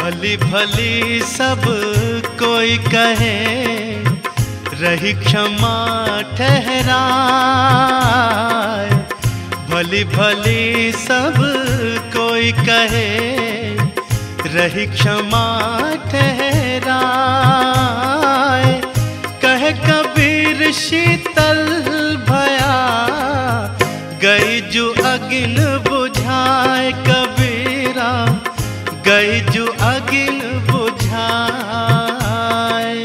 भली भली सब कोई कहे, रही क्षमा ठहराए। भली भली सब कोई कहे, रही क्षमा ठहराए। कहे कबीर शीतल भया, गई जो अगिन बुझाए। कबीरा गई जो अगिन बुझाए।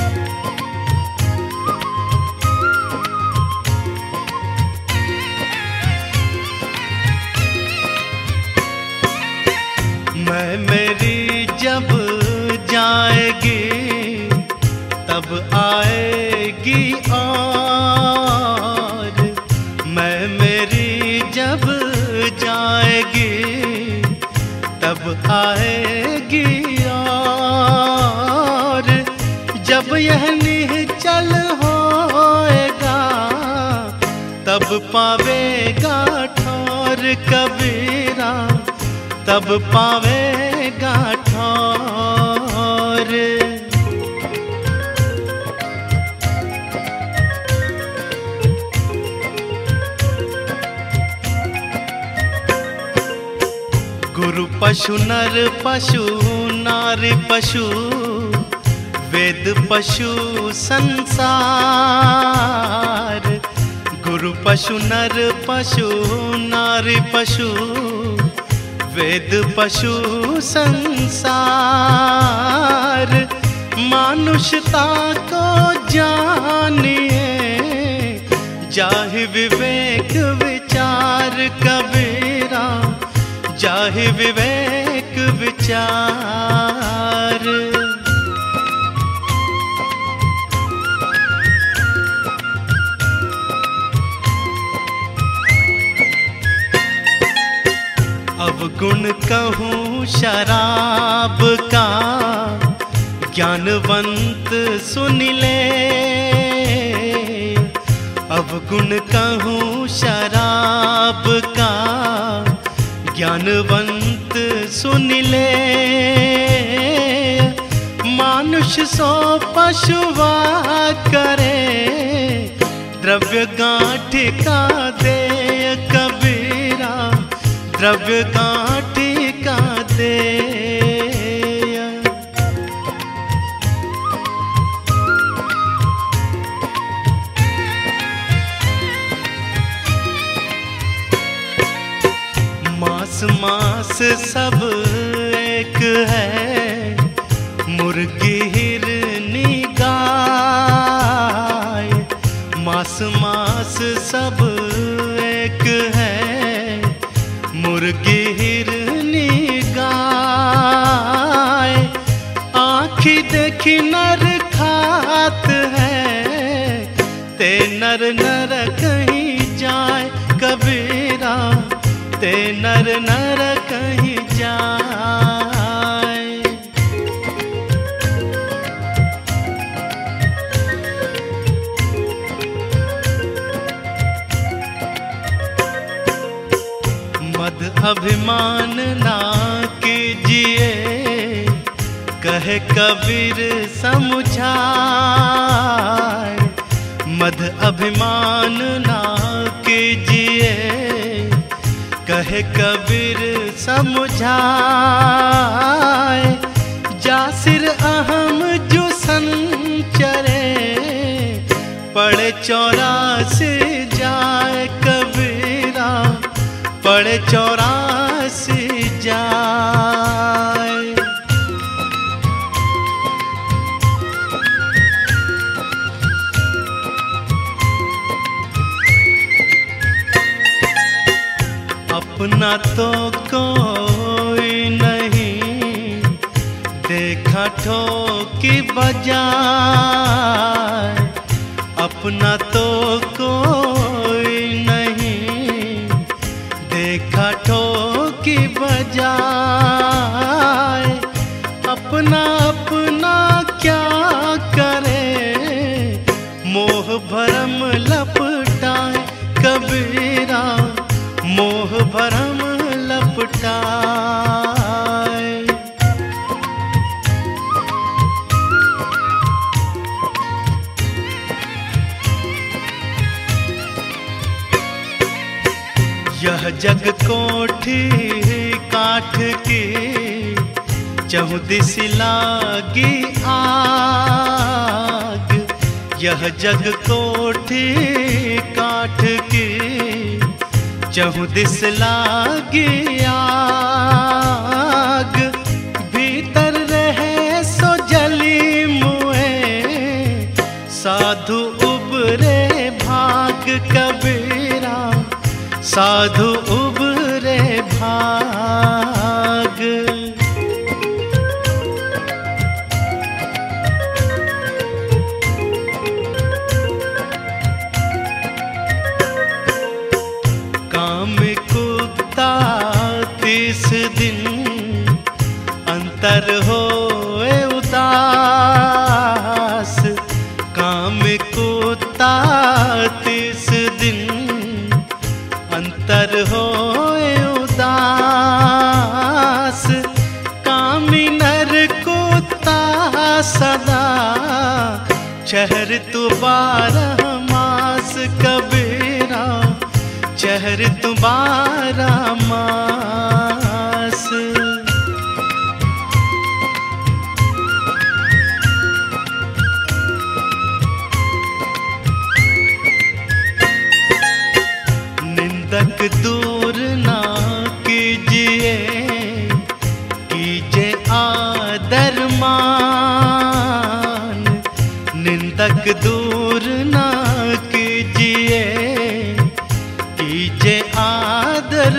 मैं मेरी जब जाएगी, तब आएगी और। मैं मेरी जब जाएगी, तब आएगी और। जब यह निश्चल होएगा, तब पावेगा ठौर। कबीरा तब पावेगा ठौर। गुरु पशु नर पशु नारी पशु, वेद पशु संसार। गुरु पशु नर पशु नारी पशु, वेद पशु संसार। मानुषता को जानिए, जाहि विवेक विचार। कबीरा जाहि विवेक विचार। अवगुण कहूँ शराब का, ज्ञानवंत सुन ले। अवगुण कहूँ शराब का, ज्ञानवंत सुन ले। मानुष सो पशुवा करे, द्रव्य गांठ का दे। कबीरा द्रव्य गांठ का दे। मास मास सब एक है, मुर्गी हिरनी गाय। मास मास सब एक है, मुर्गी हिरनी गाय। आँखी देखी नर खात है, ते नर नर कहीं जाए। कबीरा ते नर नर कहीं जाए। मद अभिमान ना कीजिए, कहे कबीर समझाए। मद अभिमान ना कीजिए, कहे कबीर समझाए। जासिर अहम जो संचरे, पड़े 84 जाए। कबीरा पड़े 84 जाए। अपना तो कोई नहीं, देखा ठोकी बजाए। अपना तो कोई नहीं, देखा ठोकी बजाए। अपना अपना क्या करे, मोह भरम लपटाए। कबीरा मोह भरम लपटाए। जग कोठी काठ की, चहुदिस लागी आग। यह जग कोठी काठ की, चहुदिस लागी आग। भीतर रहे सो जली मुए, साधु उबरे भाग कबीरा, साधु उबरे भाग। काम कुत्ता 30 दिन, अंतर होए उदास। काम कुत्ता 30 दिन, अंतर होए उदास। कामी नर कुत्ता सदा, चहर तू 12 मास कबीरा, चहर तू 12 मास। निंदक दूर ना कीजिए, कीजिए आदर मान। निंदक दूर ना कीजिए, कीजिए आदर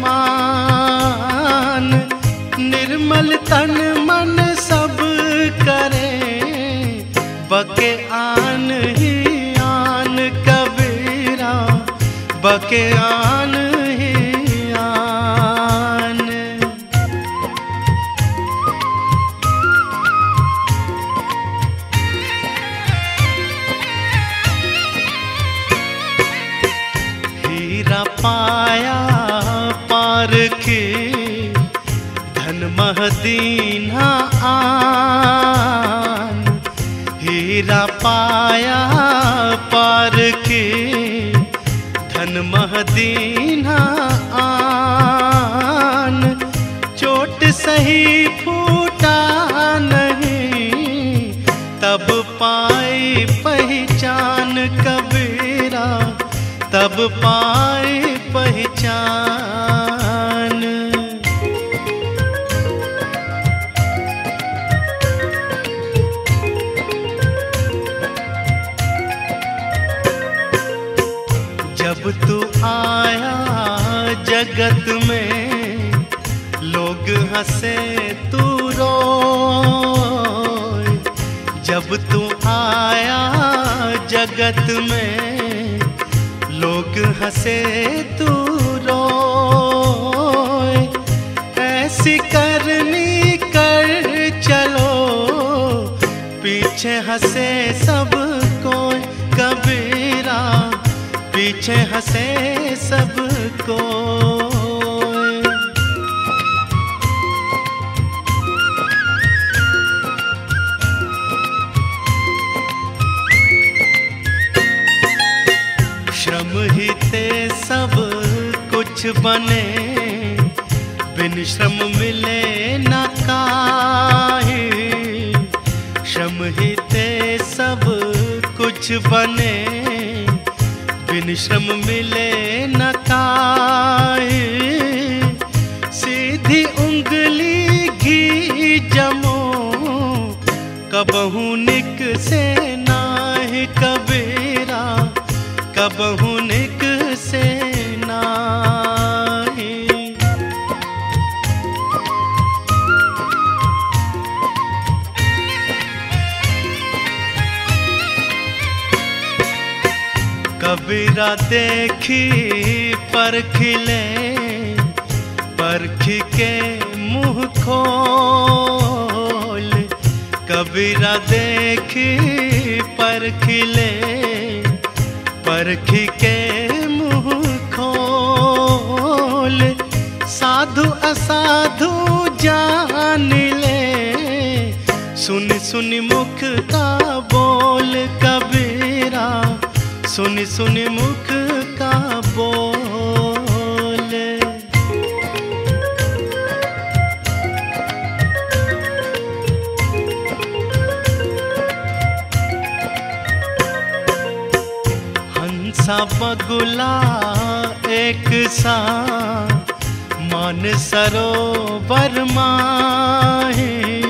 मान। निर्मल तन मन सब करे, बके आन ही आन कबीरा, बके आन ही आन। हीरा पाया पारखी, धन महदीना आन। हीरा पाया पारखी, धन महदीना आन। चोट सही फूटा नहीं, तब पाई पहचान कबीरा, तब पाई पहचान। जब तू आया जगत में, लोग हंसे तू रोए। जब तू आया जगत में, लोग हंसे तू रोए। ऐसी करनी कर चलो, पीछे हंसे सब कोई कबीरा, पीछे हंसे सब कोई। श्रम ही ते सब कुछ बने, बिन श्रम मिले न काहे। श्रम ही ते सब कुछ बने, बिन श्रम मिले न काहे। सीधी उंगली घी जमो, कबहू निक से नाहि कबीरा, कबहू निक से नाहि। कबीरा देखी परखिले, परखी के मुँह खोल। कबीरा देखी परखिले, परखी के मुँह खोल। साधु असाधु जान ले, सुन सुन मुख का बोल कबीरा, सुन सुन मुख का बोल। हंसा बगुला एक सा मान सरोवर माहे।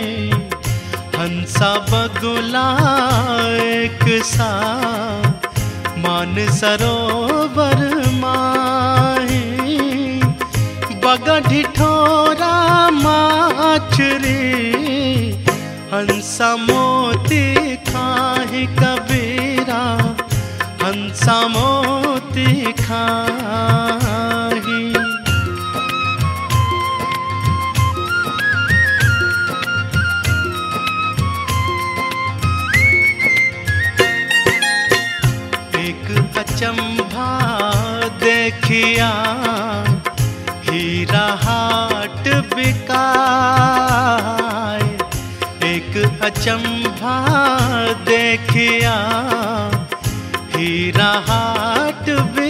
हंसा बगुला एक सा मान सरोवर माहे। बगा ढिठोरा माछरी हंसा मोती खाहि कबीरा। हंसा मोती खाहि। एक अचंभा देखिया हीरा हाट बिकाय। एक अचंभा देखिया हीरा हाट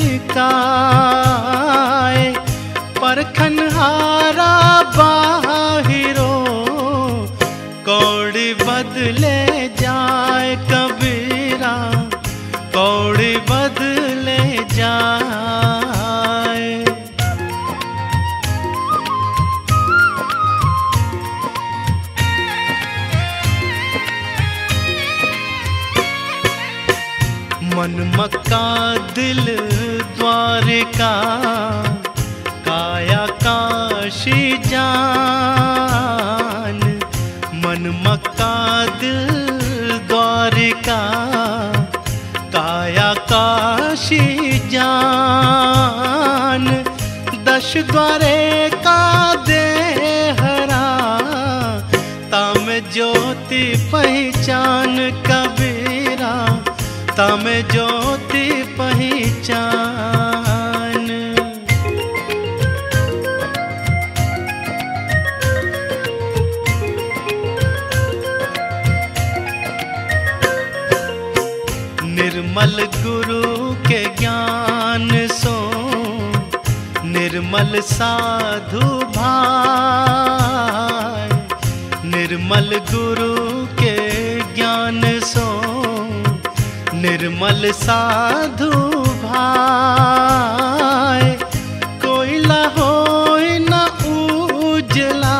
बिकाय। परखनहारा बाहिरो कौड़ी बदले जाए कबीरा। कौड़ी बदले जाए। मन मक्का दिल द्वारिका काया काशी जान। मन मक्का दिल द्वारिका काया काशी जान। दश द्वारे का देहरा तम ज्योति पहचान कबीरा। तम ज्योति पहचान। निर्मल गुरु के ज्ञान सो निर्मल साधु भाई। निर्मल गुरु के ज्ञान सो निर्मल साधु भाई। कोयला होय न उजला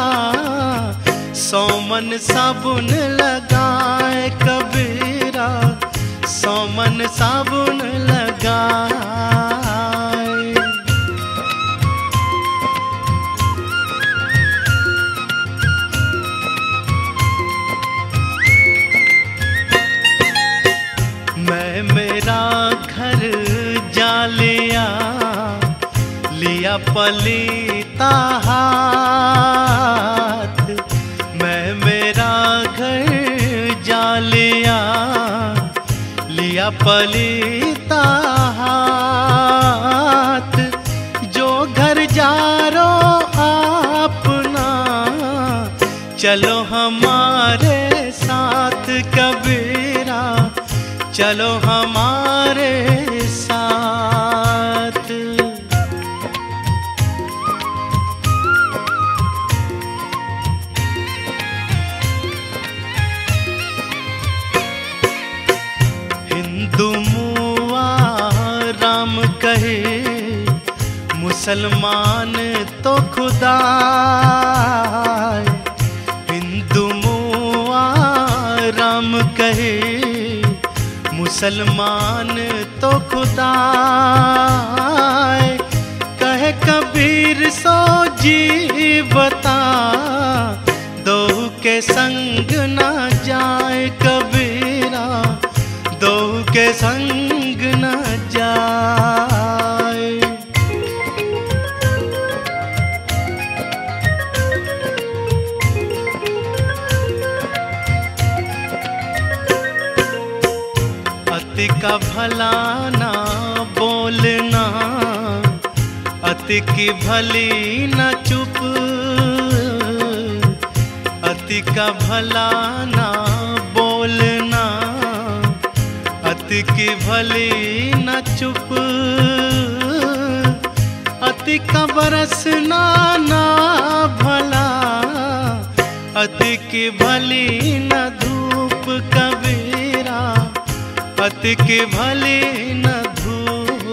सोमन साबुन लगाए कबीरा। सोमन साबुन लगाए। मैं मेरा घर जा लिया लिया पलीता हाथ। मैं मेरा घर जा लिया लिया पलीता हाथ। जो घर जा रो अपना चलो हमारे साथ कबीरा। चलो हमारे साथ। हिंदू मुआ राम कहे मुसलमान तो खुदा। हिंदू मुआ राम कहे मुसलमान तो खुदा। कहे कबीर सो जीवता दो के संग न जाए कबीरा। दो के संग न जाए। अति का भला ना बोलना अति की भली न चुप। अति का भला ना बोलना अति की भली न चुप। अति का बरसना ना भला अति की भली न धूप कबीरा। अति की भली न धूप।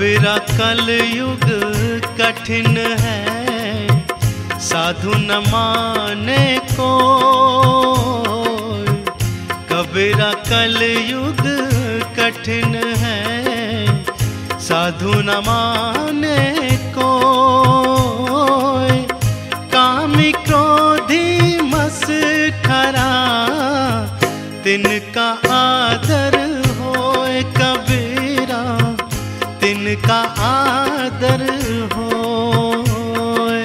कबीरा कलयुग कठिन है, साधु न माने को। कबीरा कलयुग कठिन है, साधु न माने को। कामी क्रोधी मस्खरा तिनका आदर होए कबीरा, तिनका आदर होए।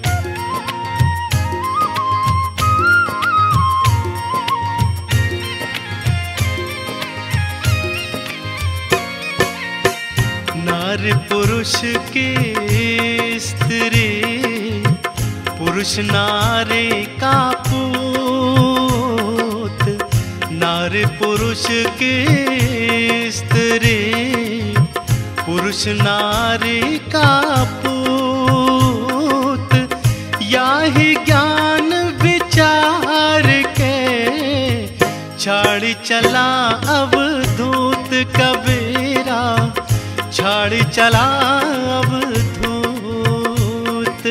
नारी पुरुष की स्त्री, पुरुष नारी का पूत। नारी पुरुष की स्त्री, पुरुष नारी का पूत। याही ज्ञान विचार के छाड़ी चला अवधूत कबीरा, छाड़ी चला अवधूत।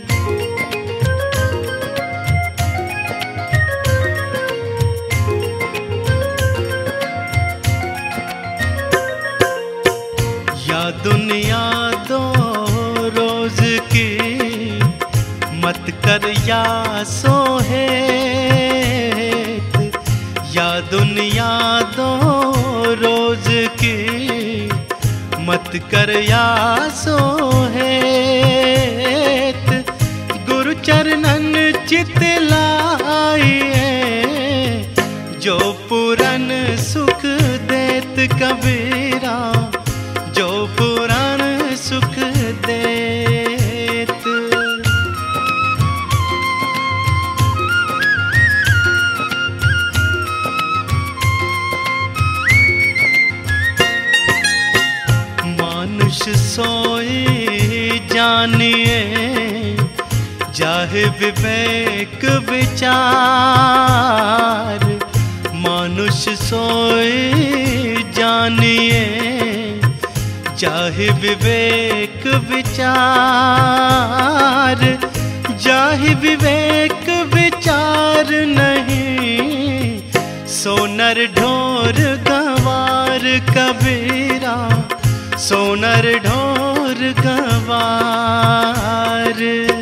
या दुनिया दो रोज की, मत कर या सोहेत। या दुनिया दो रोज की, मत कर या सोहेत। गुरु चरणन चित लाइए, जो पुरन सुख देत कबीरा, जो पुराण सुख देत। मानुष सोई जानिए, जाहे विवेक विचार। मानुष सोई जानिए, चाहे विवेक विचार। जाहे विवेक विचार नहीं, सोनर ढोर गंवार कबीरा, सोनर ढोर गंवार।